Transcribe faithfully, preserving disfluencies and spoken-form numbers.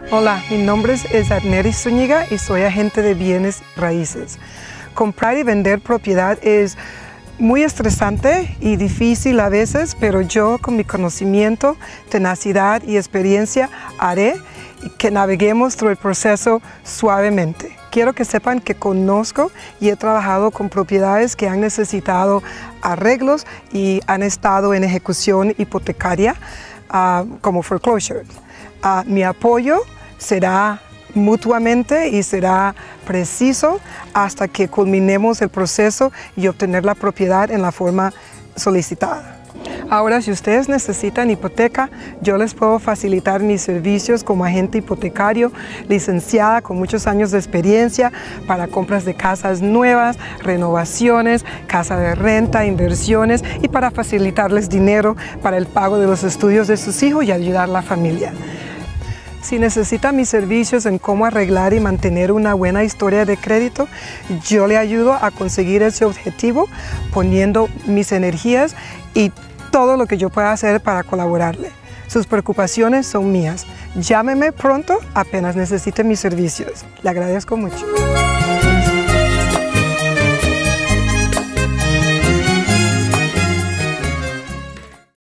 Hola, mi nombre es Adneris Zúñiga y soy agente de bienes raíces. Comprar y vender propiedad es muy estresante y difícil a veces, pero yo con mi conocimiento, tenacidad y experiencia haré que naveguemos todo el proceso suavemente. Quiero que sepan que conozco y he trabajado con propiedades que han necesitado arreglos y han estado en ejecución hipotecaria uh, como foreclosure. Uh, mi apoyo será mutuamente y será preciso hasta que culminemos el proceso y obtener la propiedad en la forma solicitada. Ahora, si ustedes necesitan hipoteca, yo les puedo facilitar mis servicios como agente hipotecario, licenciada con muchos años de experiencia para compras de casas nuevas, renovaciones, casa de renta, inversiones y para facilitarles dinero para el pago de los estudios de sus hijos y ayudar a la familia. Si necesita mis servicios en cómo arreglar y mantener una buena historia de crédito, yo le ayudo a conseguir ese objetivo poniendo mis energías y todo lo que yo pueda hacer para colaborarle. Sus preocupaciones son mías. Llámeme pronto apenas necesite mis servicios. Le agradezco mucho.